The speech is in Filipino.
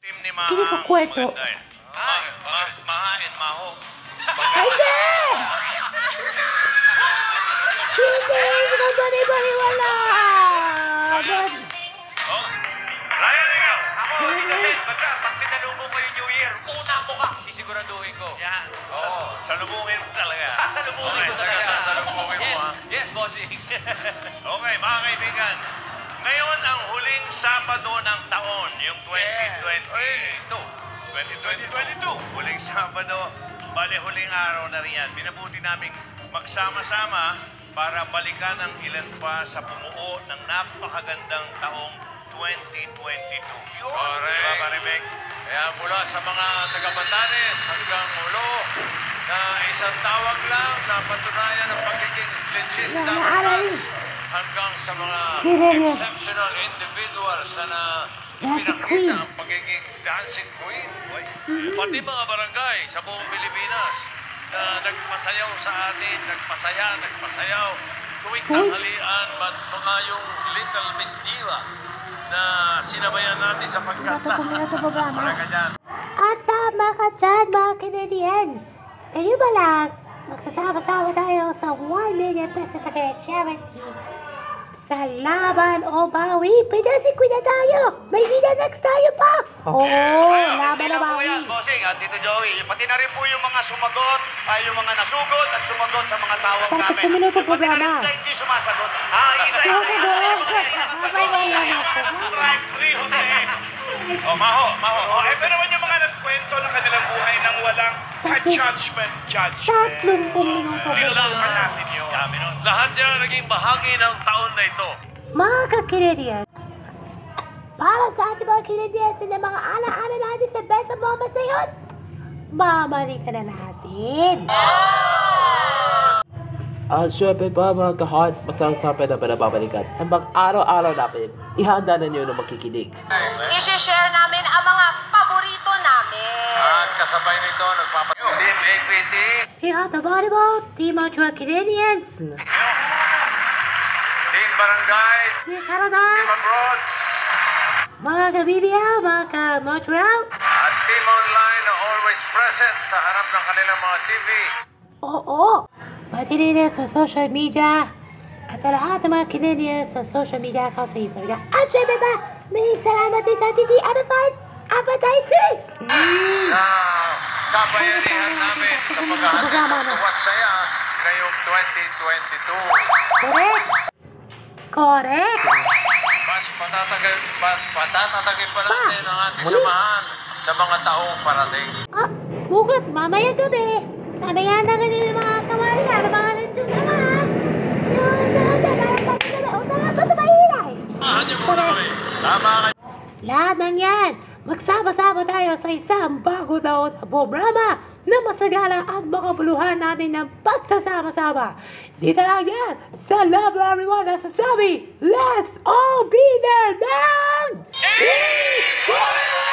Hindi ko kwento. Mahain, maho. Hindi! Hindi! Hindi ka bani-baniwala! Ryan, ikaw! Ako, kasi basta pag sinalubong ko yung New Year, una mo ka, sisiguraduhin ko. Yan. Oo. Salubungin mo talaga. Salubungin ko talaga. Salubungin mo, ha? Yes, bossing. Okay, mga kaibigan. Ngayon ang huling Sabado ng taon, yung 2022. 2022. Huling Sabado, bali huling araw na rin yan. Binabuti namin magsama-sama para balikan ang ilan pa sa pumuo ng napakagandang taong 2022. Correct. Diba, Maribek? Kaya mula sa mga taga-Batanes hanggang ulo na isang tawag lang na patunayan ang pagiging legit damas hanggang sa mga exceptional individuals na ipinakita ang pagiging dancing queen. Pati mga barangay sa buong Pilipinas na nagpasayaw sa atin, nagpasayaw tuwing tanghalian, mga yung Little Miss Diva na sinabayan natin sa pagkanta. At tama ka dyan, mga Canadian. Kayo ba lang, magsasama-sama tayo sa 1 million pesos sa kaya charity. Sa laban o bawi, pinasikuin na tayo. May next tayo pa. Oo, laban na bawi. Bossing, at Tito Joey, pati na rin po yung mga sumagot, yung mga nasugod at sumagot sa mga tawag namin. Pati na rin sa hindi sumasagot. Isa-isa. Strike 3, Jose. Maho. Ito naman yung mga nagkwento ng kanilang buhay nang walang judgment. 30 minuto. Tinulakan natin yun. Lahat yan naging bahagi ng taon na ito. Mga ka-Canadian, para sa ating mga Canadian, sa mga ala-ala natin sa best of moments na yun, babalikan na natin. At syempre pa mga ka-heart, masang-sapi na pinababalikan. Ang araw-araw namin, ihanda na niyo na makikinig. I-share namin ang mga paborito namin. At kasabay nito, nagpapatuloy. Team APT. Team the volleyball, Team Montreal Canadiens, Team Barangay. Team Canada, Team Abroad. mga ka-BBL, mga ka-Montreal. At Team Online na always present sa harap ng kanilang mga TV. Oo, pati din sa social media. At sa lahat ng mga Canadians sa social media accounts sa iba. At syempre ba, may salamat din sa TD Unified Advertisers. Na kabayanihan namin sa paghahatid ng tuwat saya ngayong 2022. Correct. Mas patatagin pa natin ang ating samahan sa mga taong parating. Bukod, mamaya gabi. Mamaya na ganun yung mga kamari. Ano mga nandun na mga? Tama kayo. Lahat ng yan, magsama-sama tayo sa isang bago daon na programa na masagala at makabuluhan natin ng pagsasama-sama. Dito lang yan, sa Love Everyone na sasabi, let's all be there ng